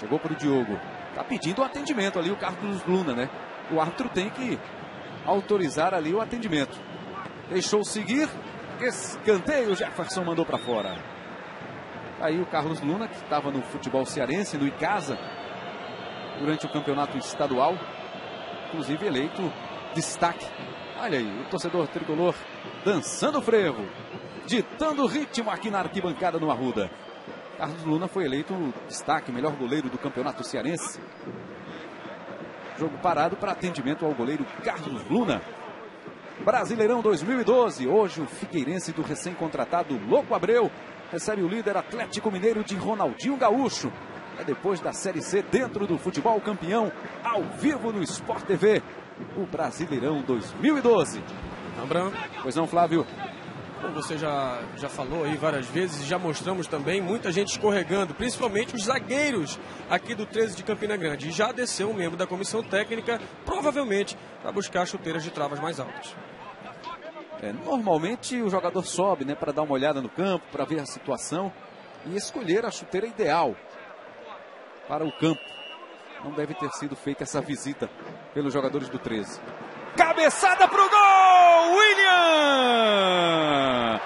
Chegou para o Diogo. Tá pedindo um atendimento ali o Carlos Luna, né? O árbitro tem que autorizar ali o atendimento. Deixou seguir. Escanteio, Jefferson mandou para fora. Aí o Carlos Luna, que estava no futebol cearense, no Icasa, durante o campeonato estadual, inclusive eleito destaque. Olha aí, o torcedor tricolor dançando frevo, ditando ritmo aqui na arquibancada no Arruda. Carlos Luna foi eleito destaque, melhor goleiro do campeonato cearense. Jogo parado para atendimento ao goleiro Carlos Luna. Brasileirão 2012. Hoje o Figueirense do recém-contratado Louco Abreu recebe o líder Atlético Mineiro de Ronaldinho Gaúcho. É depois da Série C dentro do futebol campeão, ao vivo no Sport TV. O Brasileirão 2012. Abrão. Pois não, Flávio? Como você já falou aí várias vezes, já mostramos também muita gente escorregando, principalmente os zagueiros aqui do 13 de Campina Grande. E já desceu um membro da comissão técnica, provavelmente para buscar chuteiras de travas mais altas. Normalmente o jogador sobe, né, para dar uma olhada no campo, para ver a situação e escolher a chuteira ideal para o campo. Não deve ter sido feita essa visita pelos jogadores do 13. Cabeçada pro gol! William!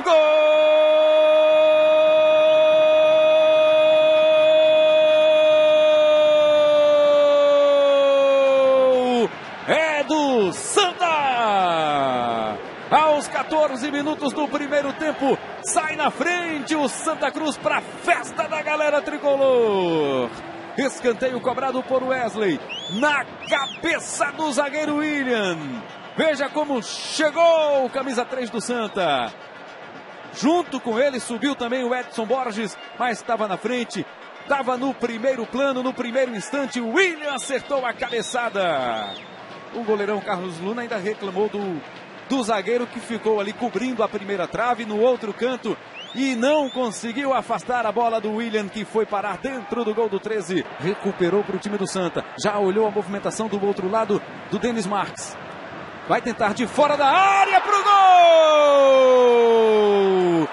Gol! É do Santa! Aos 14 minutos do primeiro tempo, sai na frente o Santa Cruz para a festa da galera tricolor. Escanteio cobrado por Wesley, na cabeça do zagueiro William. Veja como chegou o camisa 3 do Santa. Junto com ele subiu também o Edson Borges, mas estava na frente. Estava no primeiro plano, no primeiro instante. O William acertou a cabeçada. O goleirão Carlos Luna ainda reclamou do zagueiro que ficou ali cobrindo a primeira trave no outro canto. E não conseguiu afastar a bola do William, que foi parar dentro do gol do 13. Recuperou para o time do Santa. Já olhou a movimentação do outro lado do Denis Marques. Vai tentar de fora da área para o gol!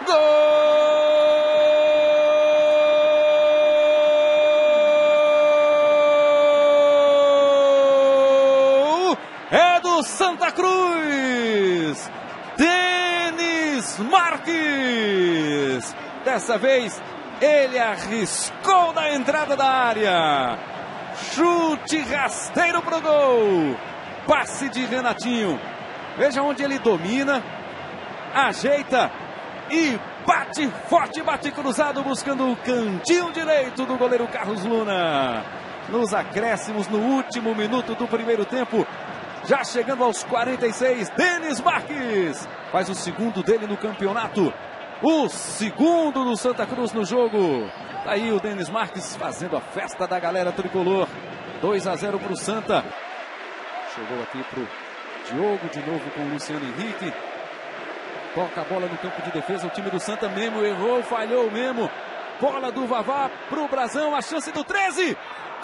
Gol! É do Santa Cruz! Denis Marques! Dessa vez, ele arriscou da entrada da área. Chute rasteiro pro gol. Passe de Renatinho. Veja onde ele domina, ajeita e bate forte, bate cruzado, buscando o cantinho direito do goleiro Carlos Luna. Nos acréscimos, no último minuto do primeiro tempo, já chegando aos 46, Denis Marques faz o segundo dele no campeonato. O segundo do Santa Cruz no jogo. Tá aí o Denis Marques fazendo a festa da galera tricolor. 2-0 para o Santa. Chegou aqui para o Diogo, de novo com o Luciano Henrique. Toca a bola no campo de defesa. O time do Santa mesmo errou, falhou mesmo. Bola do Vavá para o Brazão. A chance do 13.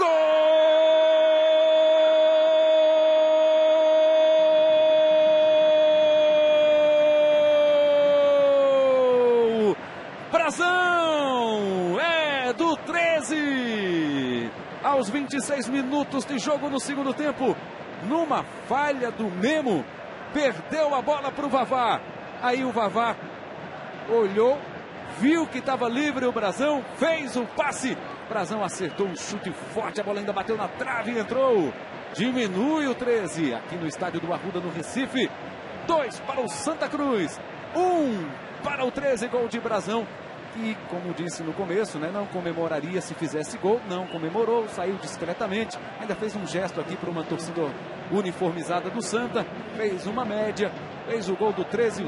Gol! Brazão! É do 13! Aos 26 minutos de jogo no segundo tempo. Numa falha do Memo, perdeu a bola para o Vavá. Aí o Vavá olhou, viu que estava livre o Brazão, fez o passe. Brazão acertou um chute forte, a bola ainda bateu na trave e entrou. Diminui o 13 aqui no estádio do Arruda, no Recife. 2 para o Santa Cruz, 1 para o 13, gol de Brazão. E, como disse no começo, né, não comemoraria se fizesse gol, não comemorou, saiu discretamente, ainda fez um gesto aqui para uma torcida uniformizada do Santa, fez uma média, fez o gol do 13.